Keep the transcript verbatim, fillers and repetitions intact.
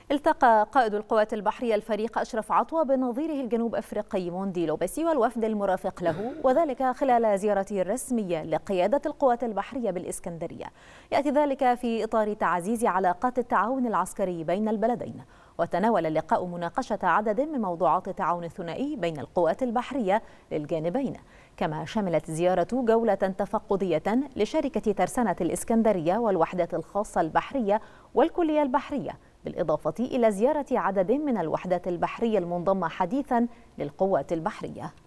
التقى قائد القوات البحرية الفريق أشرف عطوة بنظيره الجنوب أفريقي موندي لوبيسي والوفد المرافق له، وذلك خلال زيارته الرسمية لقيادة القوات البحرية بالإسكندرية. يأتي ذلك في إطار تعزيز علاقات التعاون العسكري بين البلدين. وتناول اللقاء مناقشة عدد من موضوعات التعاون الثنائي بين القوات البحرية للجانبين، كما شملت زيارة جولة تفقدية لشركة ترسانة الإسكندرية والوحدات الخاصة البحرية والكلية البحرية، بالإضافة إلى زيارة عدد من الوحدات البحرية المنضمة حديثا للقوات البحرية.